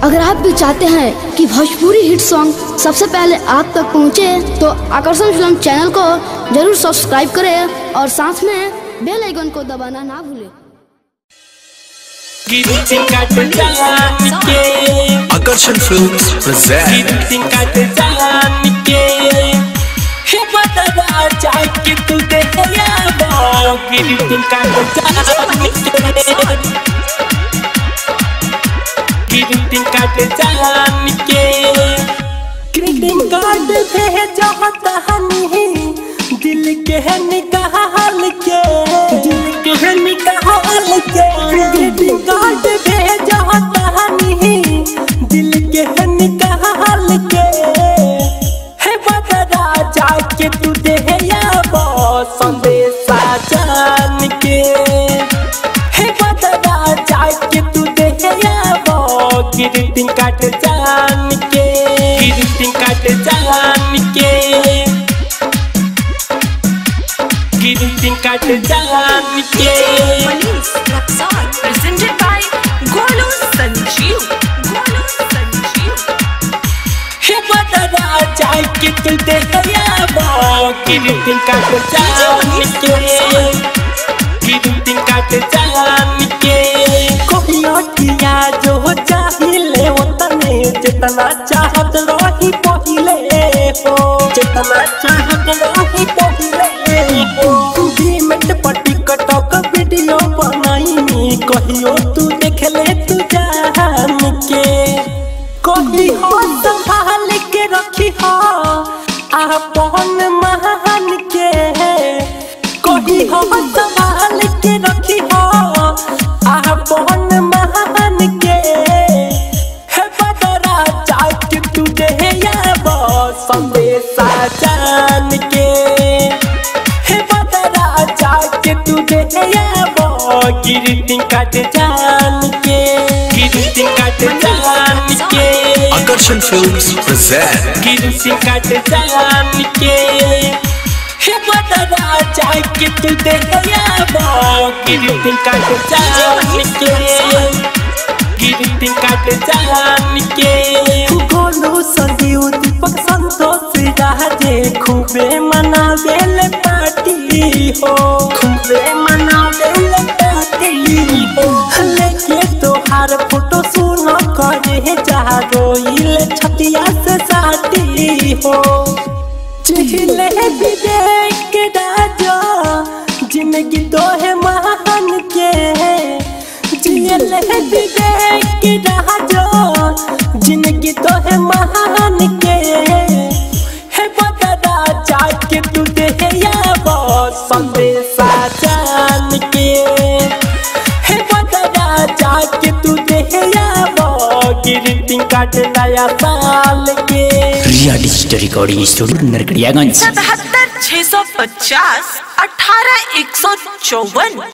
अगर आप भी चाहते हैं कि भोजपुरी हिट सॉन्ग सबसे पहले आप तक पहुंचे, तो आकर्षण फिल्म चैनल को जरूर सब्सक्राइब करें और साथ में बेल आइकन को दबाना ना भूलें। आकर्षण फिल्म्स ग्रीटिंग कार्ड जान के ग्रीटिंग कार्ड भेजो तहनी दिल के निकाल के ग्रीटिंग कार्ड भेजो तहनी दिल के निकाल के हे बदरा जाके तू दे याबो संदेशा जान के हे बदरा जाके तू दे याबो ग्रीटिंग कार्ड जान के ग्रीटिंग कार्ड जान के ग्रीटिंग कार्ड जान के presented by Golu Sanjeev हे बदरा जाके तू दे याबो ग्रीटिंग कार्ड जान के ग्रीटिंग कार्ड जान के कोहियो किया जो चाहिले उतने जितना चाहत रही पहिले हो जितना चाहत रही पहिले हो मिनट पर टिकटॉक वीडियो बनाई कहियो तू देख ले तू जान के कही हो संभाल के रखी हो अपन महान के कही हो संभाल के रखी हो अपन महान के हे बदरा जाके तू दे याबो संदेशा जान के हे बदरा जाके तू दे याबो ग्रीटिंग कार्ड जान के ग्रीटिंग कार्ड जान के आकर्षण फिल्म्स प्रेजेंट ग्रीटिंग कार्ड जान के हे बदरा जाके तू दे याबो ग्रीटिंग कार्ड जान के ग्रीटिंग कार्ड जान के गोलू संजीव दीपक संतोष राजे खूबे मनावेले पार्टी हो खूबे मनावेले पार्टी हो लेके तोहार फोटो सुनो करे जा रोइले छतिया से साटी हो चिहिले विवेक के राजा जिंदगी तो है महान के जिले विवेक के राजा जिंदगी तो है महान के हे बदरा जाके तू दे याबो संदेशा जान के हे बदरा जाके तू दे याबो ग्रीटिंग कार्ड नया साल के रिया डिजिटल रिकॉर्डिंग स्टूडियो नरकड़ियागंज 77 650 18 154।